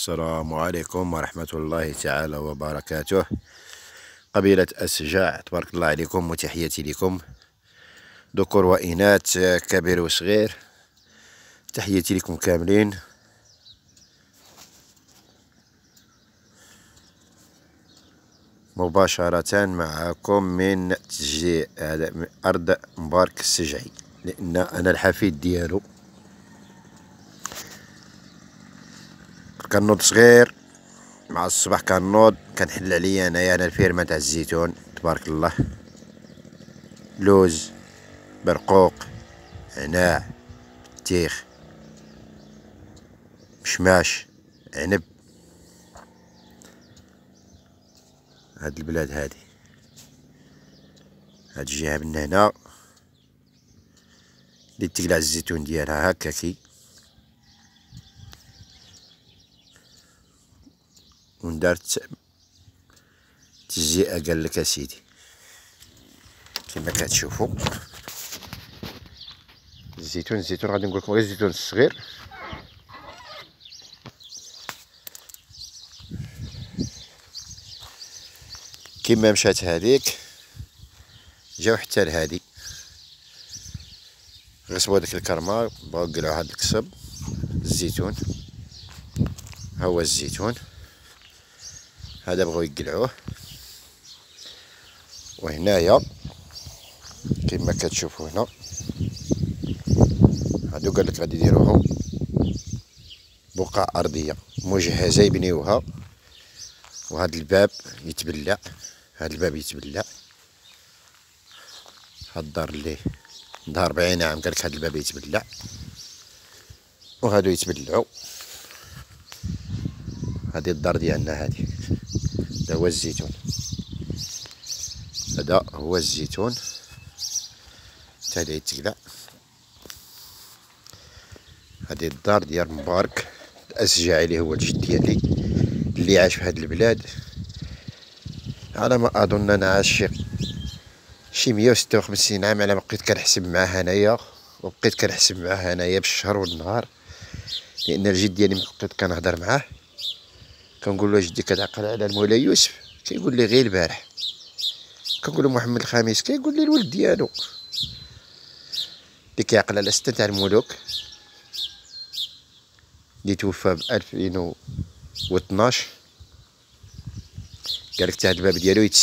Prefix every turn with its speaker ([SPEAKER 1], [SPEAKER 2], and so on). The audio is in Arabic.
[SPEAKER 1] السلام عليكم ورحمة الله تعالى وبركاته. قبيلة أسجاع، تبارك الله عليكم وتحياتي لكم ذكور وإناث كبير وصغير، تحياتي لكم كاملين. مباشرة معكم من تشجيع أرض مبارك السجعي، لأن أنا الحفيد ديالو. كنوض صغير مع الصباح، كنوض كنحل عليا أنا الفيرما تاع الزيتون، تبارك الله، لوز، برقوق، عناع، بطيخ، مشماش، عنب. هاد البلاد هادي، هاد الجهة من هنا اللي تقلع الزيتون ديالها هكاكي، وندارت تجزئة. قالك اسيدي كما كتشوفوا الزيتون غادي نقولكم غير الزيتون الصغير. كما مشات هذيك جاو حتى لهادي، غصبوا هذيك الكرمه، بغاو يقلعوا هاد القصب الزيتون. ها هو الزيتون هذا بغاو يقلعوه، وهنايا كما كتشوفوا هنا هادو قالك غادي يديروهم بقع ارضيه مجهزه يبنيوها. وهاد الباب يتبلع، هاد الباب يتبلع، هاد الدار اللي دار 40 عام قالك هاد الباب يتبلع، وهادو يتبلعوا. هادي الدار ديالنا، هادي هذا هو الزيتون، هذا هو الزيتون حتى يتقلع. هادي الدار ديال مبارك الأسجعي اللي هو الجد ديالي اللي عاش في هاد البلاد. على ما اظن انا عاش شي 156 عام على ما بقيت كنحسب معاه انايا، وبقيت كنحسب معاه انايا بالشهر والنهار، لان الجد ديالي ملي بقيت كنهضر معاه كنقول له جدي كتعقل على المولاي يوسف؟ كيقول لي غير البارح. كنقول له محمد الخامس؟ كيقول لي الولد ديالو اللي كيعقل على 6 تاع الملوك اللي توفى ب 2012. قالك تا هاد الباب ديالو